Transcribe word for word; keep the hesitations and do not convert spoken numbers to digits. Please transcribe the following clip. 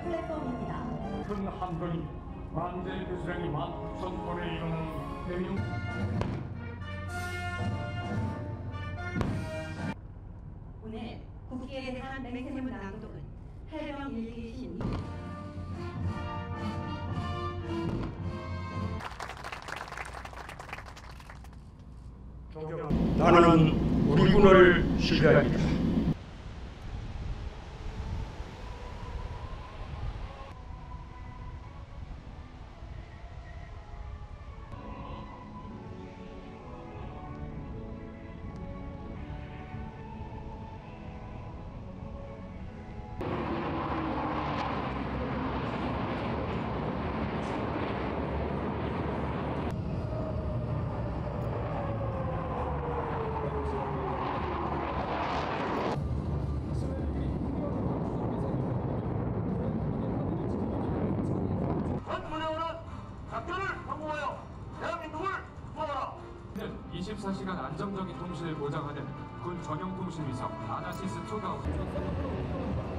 플랫폼입니다. 큰 함정이 만재 배수량이 만 오천 톤에 이르는 해명. 오늘 국기에 대한 맹세문 낭독은 해병 일기 신 나는 우리 군을 신뢰합니다. 이십사 시간 안정적인 통신을 보장하는 군 전용 통신 위성 아나시스 이가